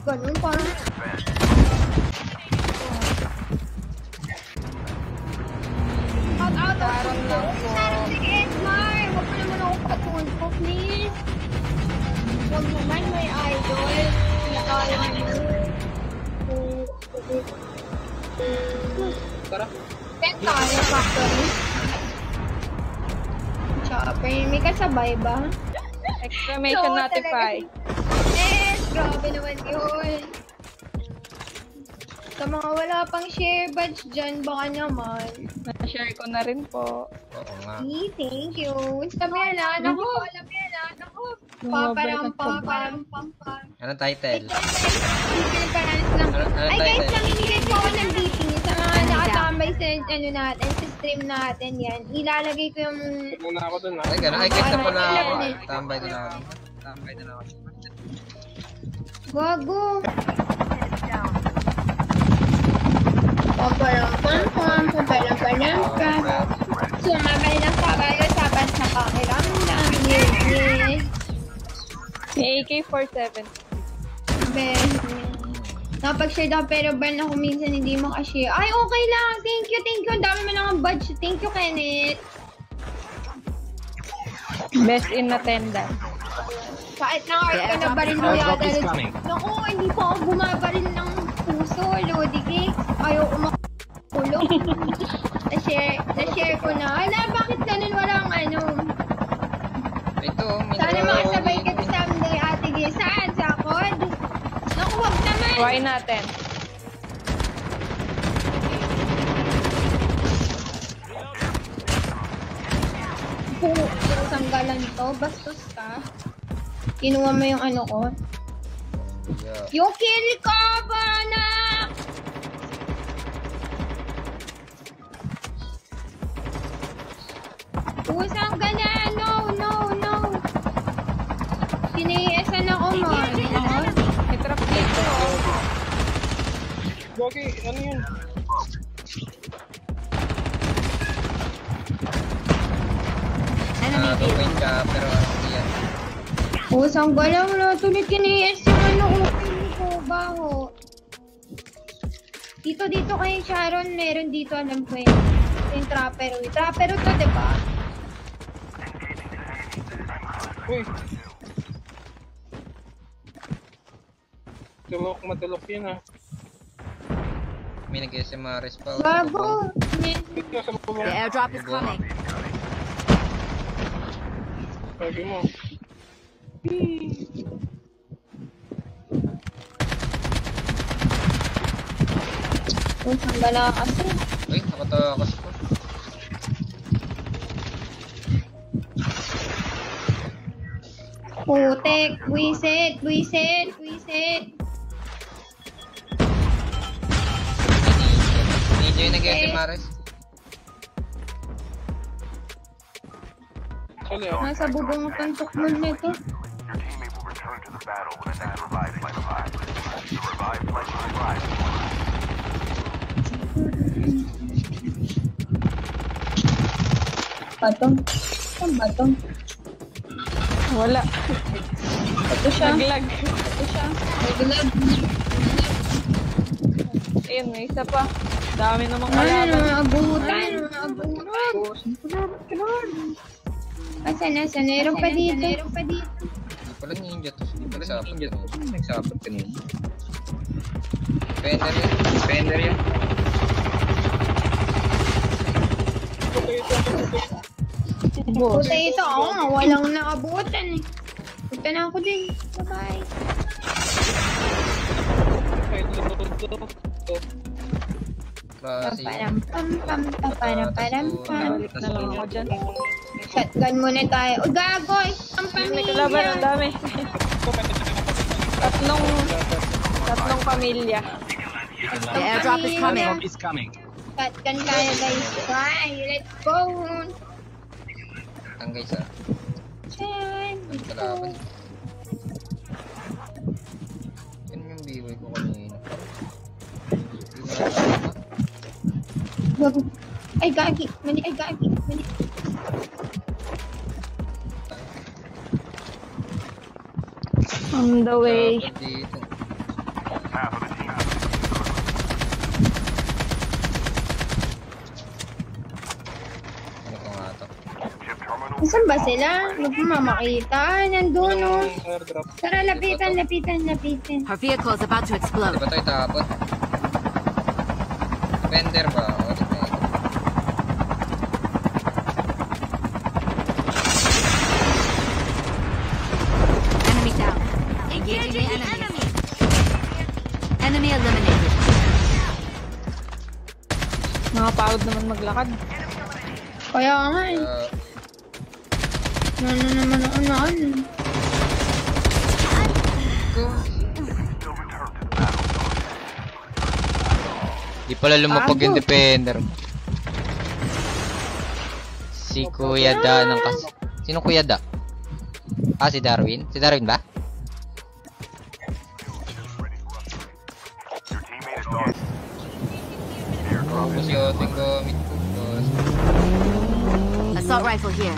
ganun, parang... Out Sharon lang po. Sharon si Edmar! Huwag mo naman ako patulpo, please. Huwag naman, may idol. Nakaya mo. Tara. Pet tayo, factory. Chopper, may kasabay ba? Exclamation notify. Yes! Grabe naman yun. Sa mga wala pang share badge dyan, baka naman. Na-share ko na rin po. Oo nga. Thank you. Sabihan ako. Paparam. Anong title? Ay guys, namimigay ko ako ng DP sa mga nakatambay sa natin, sa stream natin yan. Ilalagay ko yung... Muna ako dun Ay, gano'n. Ay, guys, na pala ako. Tambay na ako. Gago. Pamparam. Sumabay ng kabayo sabat sa pakiramdam. Yes. May AK-47. Napag-share daw pero ban ako minsan hindi makashare. Ay, okay lang. Thank you. Ang dami mo lang ang badge. Thank you, Kenneth. Best in attendance. Kahit na-art ka na baril mo yata. Naku, hindi pa ako bumabaril ng puso. Lodi cake. Ayaw umakulong. Na-share ko na. Ala, bakit ganun walang ano? Ito, Sana makasabay ka someday, Ate G. Saan? Sa akod? Naku, wag naman. Try natin. Tanggalan to. Bastos ka. Kinuha mo yung ano ko. Yung kill ko, bana! Usang ka na! No! Siniyasan ako mo. May trap dito. Gogi, ano yun? Point ka, pero ano yan? Usang galang na. Tuloy kiniyas yung ano ko. Baho. Dito kay Sharon. Meron dito, alam ko yun. Yung trapper. Trapper to, diba? Uy. Matulok yun ah. May nag-SMRS pa. Bago. The airdrop is coming. Sabi mo. Usang gala kasi. Uy, nakatakas ko. Putek. Wisit. Ninja yung nag-SMRS. Sali ako. Nasa bubong ang tukmol nito. Batong. Saan batong? Wala. Ito siya. Naglag. Naglag. Ayun, may isa pa. Dami namang Ano kalaban. mga abutan. Asan? Meron pa dito. Hindi pala ninja to. Hindi pala ninja to. Nagsapot kanina. Defender yan. Puta ito. Oo nga, walang naabutan eh. Punta na ako din. Bye-bye. Paparam-pam-pam. Balik na lang ako dyan. Shotgun muna tayo. O gago! Ang May kalaban, ang pamilya! dami. Tatlong pamilya. The airdrop is coming. Shotgun tayo guys. Bye! Let's go! Ang guys ah. Chan! Ang kalaban. Yan yung BY ko kanina. Gago. Ay, gagi. Mali. On the way. Dito. Saan ba sila? Huwag mo mamakita. Nandun, no? Airdrop. Tara, lapitan. Her vehicle is about to explode. Di ba ito itapon? Defender ba? O, defender. Enemy down. Engaging the enemy. Enemy eliminated. Nakapagod naman maglakad. Kaya nga eh. Ano naman ako na ano. Di pala lumapag yung defender. Si Kuya Da ng kas... Sino Kuya Da? Ah, si Darwin? Si Darwin ba? Tapos yung ating gamit ko. Assault rifle here.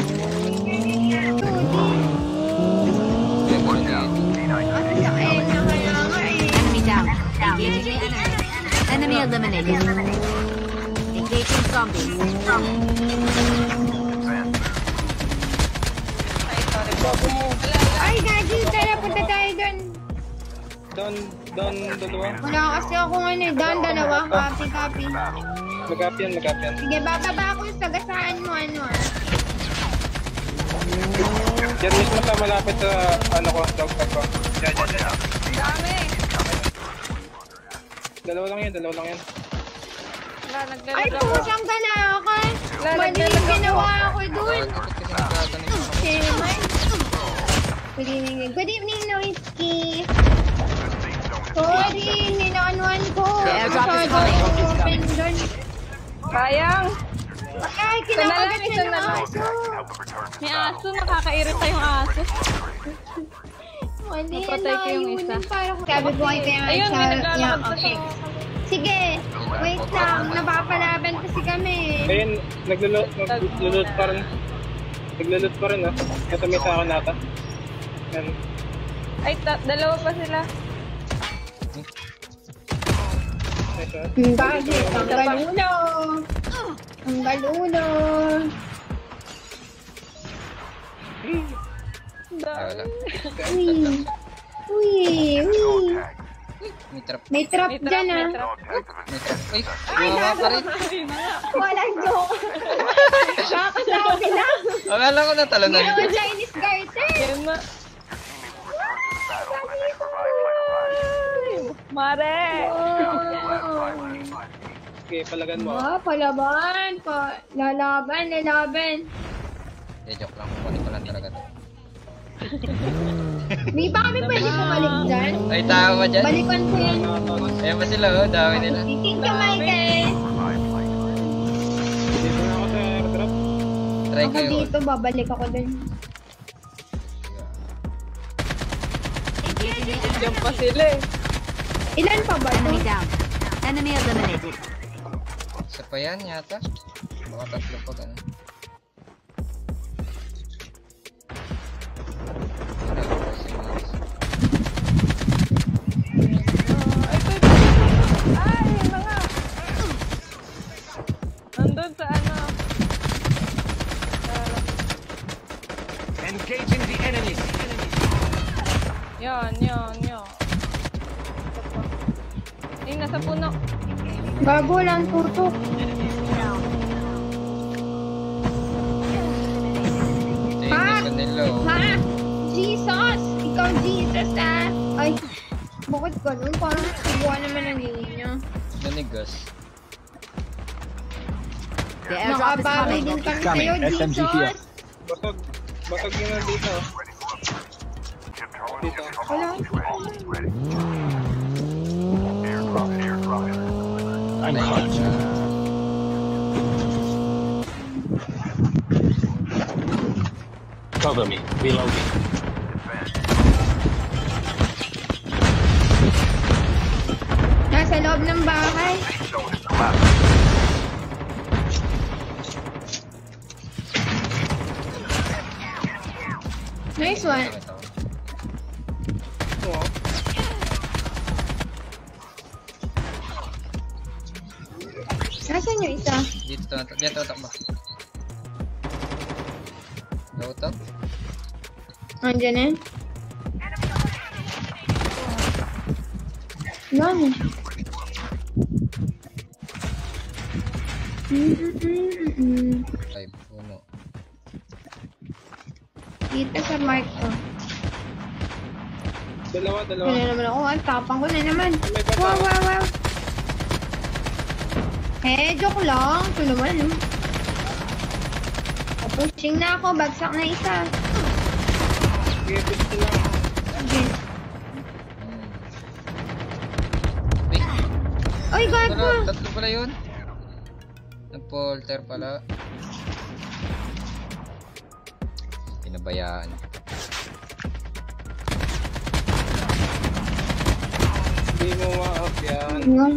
Enemy down. Engaging the enemy. Enemy eliminated. Engaging zombies. Ay, gagi. Tara, punta tayo dun. Down dalawa. Wala kasi akong ano eh. Down dalawa. Copy. Mag-up yan. Sige, bababa ako sa gasaan mo, ano ah. Yan mismo sa malapit sa ano ko, dog tag ko. Yan. Dami! Dalawa lang yan. Wala, Ay, naglalagay ako. pusang ka na ako. Mali yung ginawa ako dun. Good evening, Noisky. Sorry, ninaanuan ko. The airdrop is coming. Open dun. Sayang! Ay, kinakagat Isa na na ng lang. aso. May aso, nakakairita yung aso. Mali, Napatay ko yung isa. Sabi ko ay kaya Ayun, may naglalakad pa okay. siya. Sige, wait lang. Napapalaban kasi kami. Ayun, naglulot pa rin. Naglulot pa rin, oh. Ito may sa akin nata. Yan. Ay, dalawa pa sila. Nice, oh. Bakit? Ang galulo. Ang galulo. Wala. Uy. May trap. May trap dyan ah. May trap. Ay, bumaba pa rin. Walang joke. Kakasabi lang. Akala ko natalanan Hindi ko. naman Chinese garter. Yan na. Mare! Okay, palagan mo. Palaban. Lalaban. Joke lang. Kukunin ko lang talaga to. Di ba kami pwede bumalik dyan? Ay, tao ba dyan? Balikan ko yan. Ayan ba sila, oh? Dami nila. Thank you, Michael. Dito na ako sa airdrop. Try ko Ako yun. dito, babalik ako dun. Diyan pa sila eh. Ilan pa ba Enemy ito? down. Enemy eliminated. Isa pa yan yata. Baka tatlo pa ganun. Ay, mga! Nandun sa ano. Engaging the enemy. Yan. Ay, nasa puno. Bago lang tutok. Tingin ko nila, oh. Ha? Jesus! Ikaw Jesus ah! Ay, bakit ganun? Parang subuhan naman ang linya. Nanigas. The airdrop is Nakabawi coming. din kami sa'yo, Jesus! Basag yun na dito. Dito. Wala. Cover me. Reloading. Nasa loob ng bahay. Nice one. Oo. Nasaan yung isa? Dito takbo. Ano to? Andiyan eh. Yan. Ay, puno. Dito sa mark ko. Dalawa. Ano naman ako? Ang tapang ko na naman. May bata. Wow. Joke lang. Ito naman. Pushing na ako. Bagsak na isa. Sige, gusto lang. Okay. Ay, gago! Tatlo pala yun. Nag-polter pala. Pinabayaan. Hindi mo ma-off yan. Ano?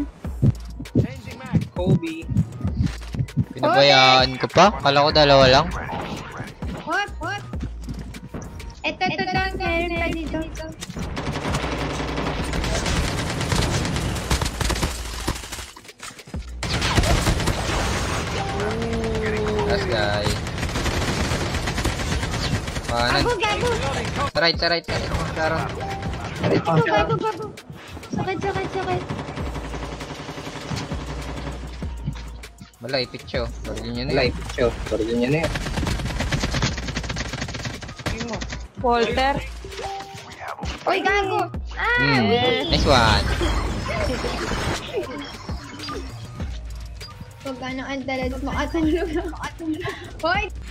Kobe. Pinabayaan ko pa? Kala ko dalawa lang. What? Ito lang. Meron pa dito. Last guy. Kanan. Gago! Sa right. Claro. Gago. Sakit. Wala, ipitcho. Baril nyo na yun. Polter. Oy, gago! Nice one. Pag ano ang dalas mo, atulog. Hoy!